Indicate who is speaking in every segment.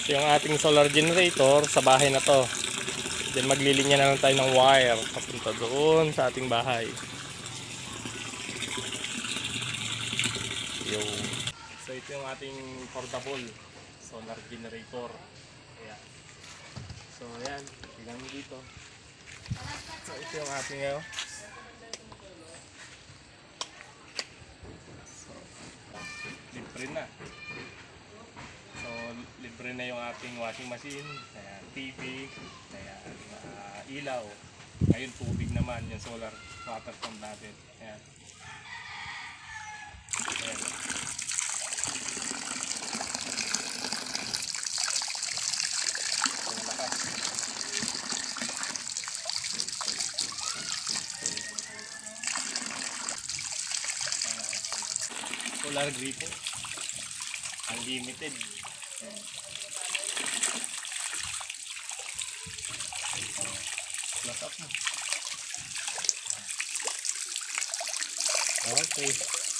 Speaker 1: Ito yung ating solar generator sa bahay na to. Then maglilinya na lang tayo ng wire papunta doon sa ating bahay. Yo. So ito yung ating portable solar generator. Ayan. So ayan, tingnan mo dito. So ito yung ating so, libre na. So libre na yung ating washing machine, ayan, TV, ayan, ilaw. Ngayon tubig naman yung solar water pump natin. Ayan. Ayan. Solar gripo unlimited. Plus up mo. Okay.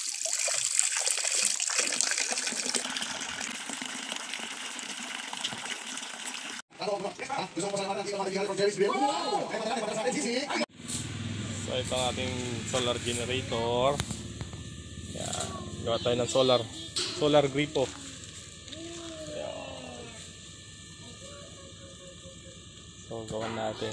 Speaker 1: So ito ang ating solar generator. Yan. Gawa tayo ng solar gripo. Yan. So gawan natin.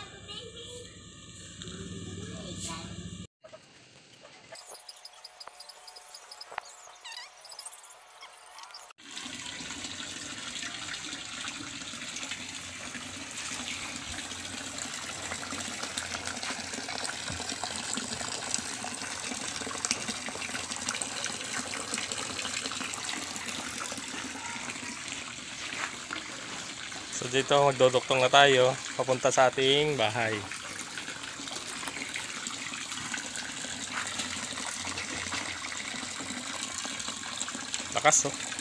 Speaker 1: So dito magdodoktong na tayo papunta sa ating bahay. Lakas oh.